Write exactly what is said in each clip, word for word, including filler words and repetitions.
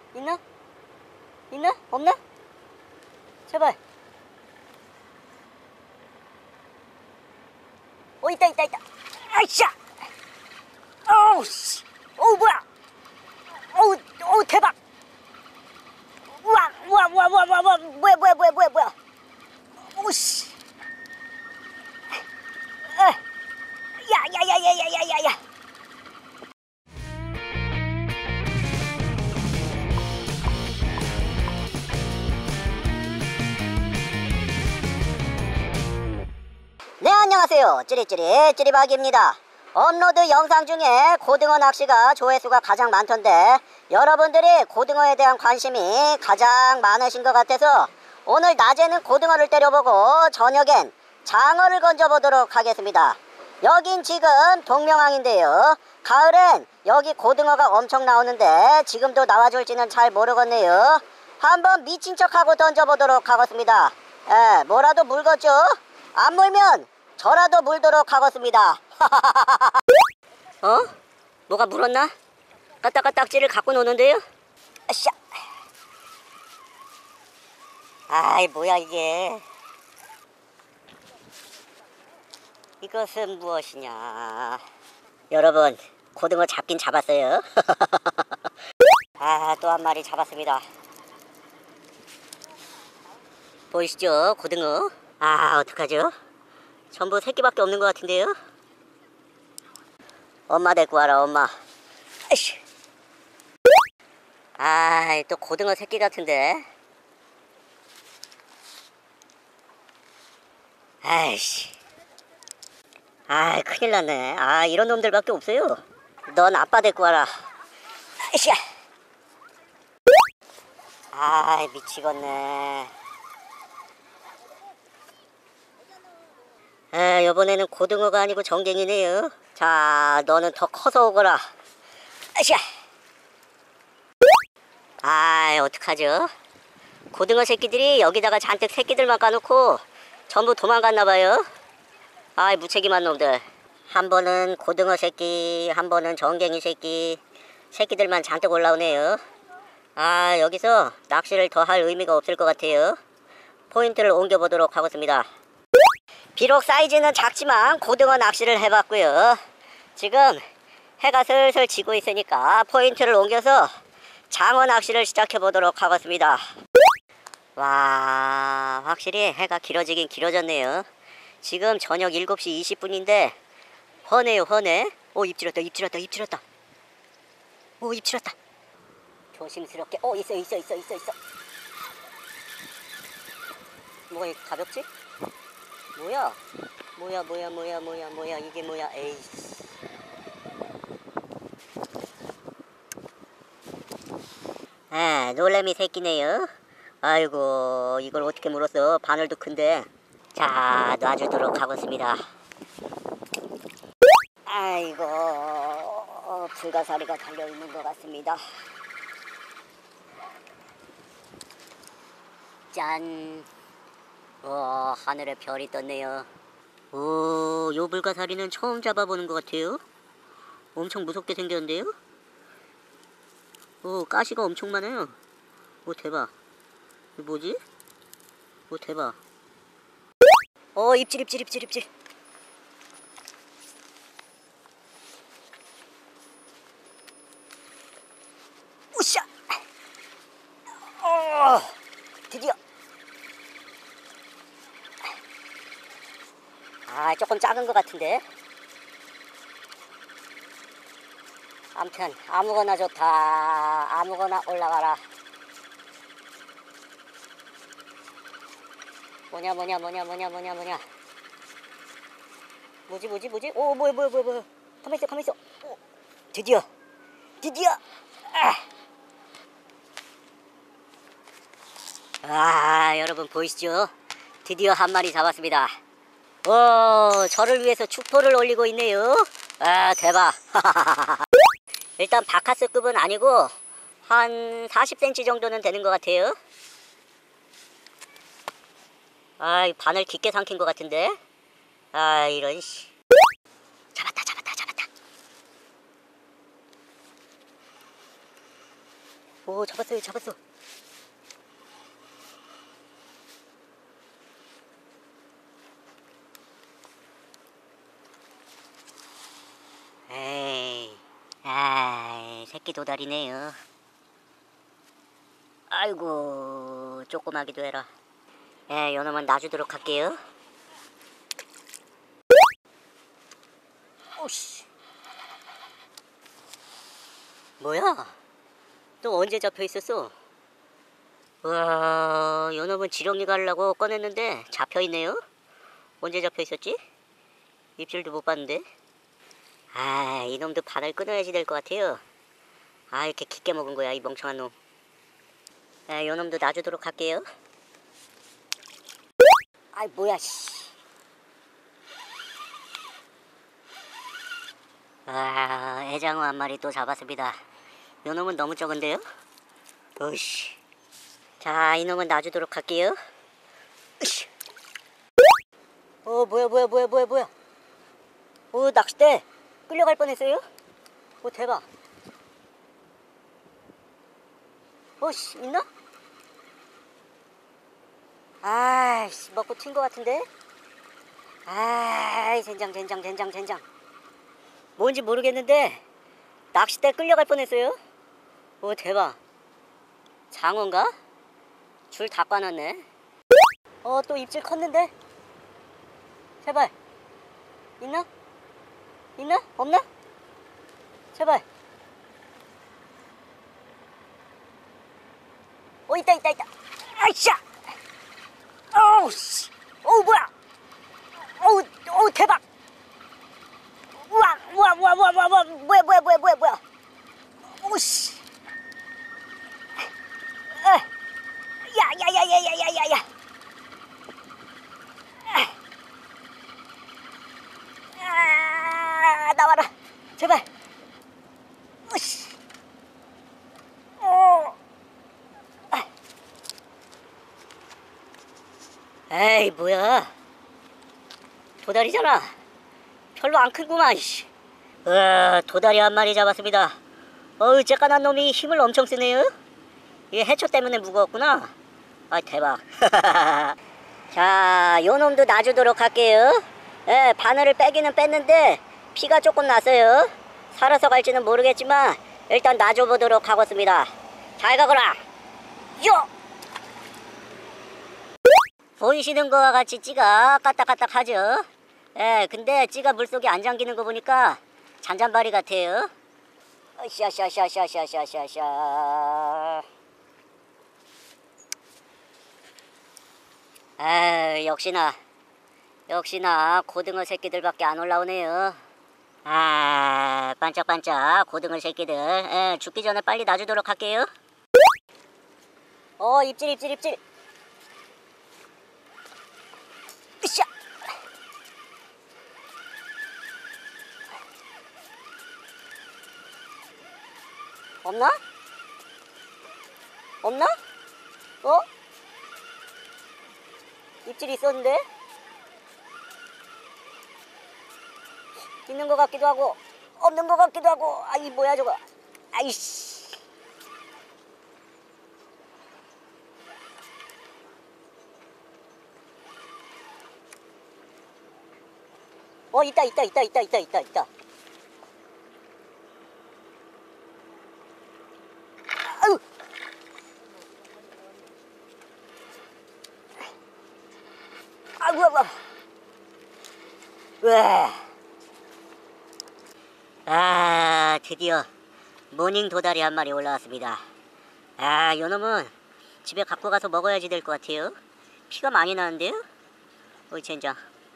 있나? 있나? 없나? 제발. 어, 있다, 있다, 있다. 아이샤! 어우, 씨. 어우, 뭐야? 어우, 어우, 대박! 우와, 우와, 우와, 우와, 우와, 우와, 뭐야, 뭐야, 뭐야, 뭐야, 뭐야. 어우, 씨. 어. 야, 야, 야, 야, 야, 야, 야, 야. 네, 안녕하세요. 찌릿찌릿 찌릿박입니다. 업로드 영상 중에 고등어 낚시가 조회수가 가장 많던데 여러분들이 고등어에 대한 관심이 가장 많으신 것 같아서 오늘 낮에는 고등어를 때려보고 저녁엔 장어를 건져보도록 하겠습니다. 여긴 지금 동명항인데요. 가을엔 여기 고등어가 엄청 나오는데 지금도 나와줄지는 잘 모르겠네요. 한번 미친 척하고 던져보도록 하겠습니다. 에, 뭐라도 물겠죠? 안 물면 저라도 물도록 하겠습니다. 어? 뭐가 물었나? 까딱까 딱지를 갖고 노는데요? 아샤. 아이, 뭐야 이게. 이것은 무엇이냐. 여러분, 고등어 잡긴 잡았어요. 아, 또 한 마리 잡았습니다. 보이시죠? 고등어. 아, 어떡하죠? 전부 새끼밖에 없는 것 같은데요? 엄마 데리고 와라, 엄마. 아이씨. 아, 또 고등어 새끼 같은데. 아이씨. 아, 큰일 났네. 아, 이런 놈들밖에 없어요. 넌 아빠 데리고 와라. 아이씨. 아, 미치겠네. 아, 이번에는 고등어가 아니고 정갱이네요. 자, 너는 더 커서 오거라. 아이씨. 아, 어떡하죠? 고등어 새끼들이 여기다가 잔뜩 새끼들만 까놓고 전부 도망갔나봐요. 아이, 무책임한 놈들. 한 번은 고등어 새끼, 한 번은 정갱이 새끼, 새끼들만 잔뜩 올라오네요. 아, 여기서 낚시를 더 할 의미가 없을 것 같아요. 포인트를 옮겨보도록 하겠습니다. 비록 사이즈는 작지만 고등어 낚시를 해봤고요. 지금 해가 슬슬 지고 있으니까 포인트를 옮겨서 장어 낚시를 시작해보도록 하겠습니다. 와, 확실히 해가 길어지긴 길어졌네요. 지금 저녁 일곱 시 이십 분인데 허네요, 허네. 오, 입질었다, 입질었다, 입질었다. 오, 입질었다. 조심스럽게. 오, 있어, 있어, 있어, 있어, 있어. 뭐가 이렇게 가볍지? 뭐야? 뭐야, 뭐야, 뭐야, 뭐야, 뭐야, 이게 뭐야, 에이씨. 아, 놀래미 새끼네요. 아이고, 이걸 어떻게 물었어? 바늘도 큰데. 자, 놔주도록 하겠습니다. 아이고, 어, 불가사리가 달려있는 것 같습니다. 짠. 와, 하늘에 별이 떴네요. 오, 요 불가사리는 처음 잡아보는 것 같아요. 엄청 무섭게 생겼는데요? 오, 가시가 엄청 많아요. 오, 대박. 이거 뭐지? 오, 대박. 오, 입질, 입질, 입질, 입질. 우샤! 오, 드디어. 아, 조금 작은 것 같은데. 아무튼 아무거나 좋다. 아무거나 올라가라. 뭐냐 뭐냐 뭐냐 뭐냐 뭐냐 뭐냐. 뭐지 뭐지 뭐지? 오, 뭐야 뭐야 뭐야 뭐야. 가만있어 가만있어. 오, 드디어 드디어. 아. 아, 여러분 보이시죠? 드디어 한 마리 잡았습니다. 오, 저를 위해서 축포를 올리고 있네요. 아, 대박. 일단 바카스급은 아니고 한 사십 센티미터 정도는 되는 것 같아요. 아, 바늘 깊게 삼킨 것 같은데. 아, 이런 씨. 잡았다 잡았다 잡았다. 오, 잡았어요, 잡았어. 에이, 아이, 새끼 도다리네요. 아이고, 조그마기도 해라. 에, 요놈은 놔주도록 할게요. 오씨. 뭐야? 또 언제 잡혀 있었어? 와, 요놈은 지렁이 가려고 꺼냈는데 잡혀 있네요? 언제 잡혀 있었지? 입질도 못 봤는데. 아, 이놈도 바늘 끊어야지 될 것 같아요. 아, 이렇게 깊게 먹은 거야, 이 멍청한 놈. 아, 요놈도 놔주도록 할게요. 아이, 뭐야, 씨. 아, 애장어 한 마리 또 잡았습니다. 요놈은 너무 적은데요? 어이씨. 자, 이놈은 놔주도록 할게요. 으쌰. 어, 뭐야, 뭐야, 뭐야, 뭐야, 뭐야. 오, 낚싯대 끌려갈 뻔했어요? 오, 대박. 어씨, 있나? 아이씨, 먹고 튄 것 같은데? 아이, 젠장, 젠장, 젠장, 젠장. 뭔지 모르겠는데 낚싯대 끌려갈 뻔했어요. 오, 대박. 장어인가? 줄 다 까놨네. 어, 또 입질 컸는데? 제발. 있나? 있나? 없나? 제발. 어, 있다, 있다, 있다. 아이샤! 어우, 씨. 어우, 뭐야. 어우, 어우, 대박. 우와, 우와, 우와, 우와, 우와, 우와. 뭐야, 뭐야, 뭐야, 뭐야, 뭐야. 오씨. 야, 야, 야, 야, 야, 야, 야, 야. 아, 나와라. 제발. 으씨. 어. 에이, 뭐야. 도다리잖아. 별로 안 크구만. 어, 도다리 한 마리 잡았습니다. 어우, 쬐깐한 놈이 힘을 엄청 쓰네요. 이게 해초 때문에 무거웠구나. 아, 대박. 자, 요 놈도 놔주도록 할게요. 예, 바늘을 빼기는 뺐는데 피가 조금 났어요. 살아서 갈지는 모르겠지만 일단 놔줘보도록 하겠습니다. 잘 가거라. 요! 보이시는 거와 같이 찌가 까딱까딱 하죠. 예, 근데 찌가 물속에 안 잠기는 거 보니까 잔잔바리 같아요. 샤샤샤샤샤샤샤샤. 아, 역시나 역시나 고등어 새끼들밖에 안 올라오네요. 아, 반짝반짝 고등어 새끼들. 예, 죽기 전에 빨리 놔주도록 할게요. 어, 입질 입질 입질. 으쌰. 없나? 없나? 어? 입질이 있었는데? 있는 것 같기도 하고 없는 것 같기도 하고. 아이, 뭐야 저거. 아이씨. 어, 있다 있다 있다 있다 있다 있다 있다. 아유. 아이고, 아이고. 왜? 아, 드디어 모닝 도다리 한 마리 올라왔습니다. 아, 요놈은 집에 갖고 가서 먹어야지 될 것 같아요. 피가 많이 나는데요? 어이, 젠장.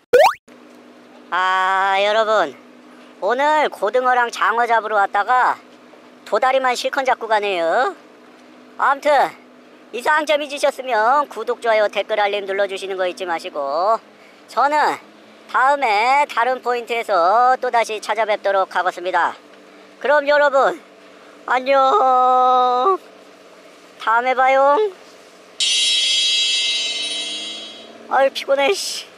아, 여러분, 오늘 고등어랑 장어 잡으러 왔다가 도다리만 실컷 잡고 가네요. 아무튼 이상 재미지셨으면 구독, 좋아요, 댓글, 알림 눌러주시는 거 잊지 마시고 저는 다음에 다른 포인트에서 또다시 찾아뵙도록 하겠습니다. 그럼 여러분, 안녕. 다음에 봐요. 아유, 피곤해. 씨.